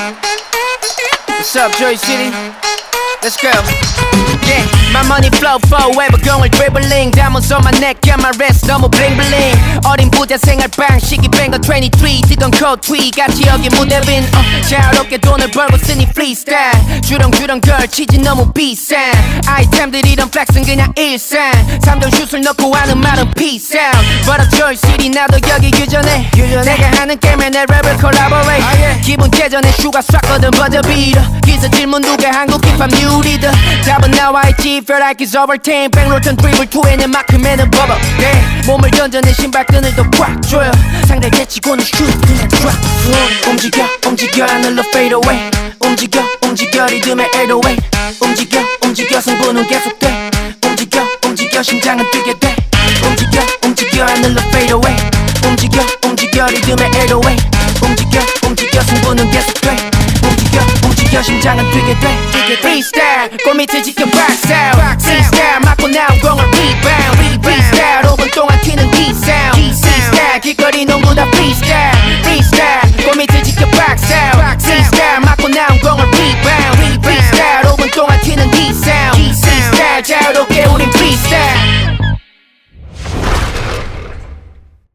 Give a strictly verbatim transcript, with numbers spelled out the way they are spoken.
What's up, Joy City? Let's go. Yeah, my money flow forever 공을 dribbling Diamonds on my neck, yeah my wrist 너무 bling bling 어린 부자 생활 방식이 뱅거 이십삼 뛰던 coat tweed 같이 여기 무대 빈 uh, 자유롭게 돈을 벌고 쓰니 freestyle 주렁주렁 걸치지 너무 비싼 아이템들 이런 flex은 그냥 일상 삼 점 슛을 넣고 하는 말은 peace out But I'm Joy City 나도 여기 유전해 내가 하는 게임에 내 랩을 collaborate ah, yeah. 기분 개전에 슈가 쐈거든 버저 비터 기사 질문 누가 한국 힙합 뉴 리더 답은 나와 있지 Feel like it's overtime 백로턴 드리블 투에는 마크맨은 버벅 yeah. 몸을 던져 내 신발끈을 더 꽉 조여 상대 제치고는 슛 그냥 drop 움직여 움직여 하늘로 fade away 움직여 움직여 리듬의 eight oh eight 움직여 움직여 승부는 계속돼 움직여 움직여 심장은 뛰게 돼 움직여 움직여 하늘로 fade away 움직여 움직여 리듬의 eight oh eight 움직여 움직여 승부는 계속돼 움직여 움직여 심장은 뛰게 돼 Freestyle 골밑을 지켜 박스 out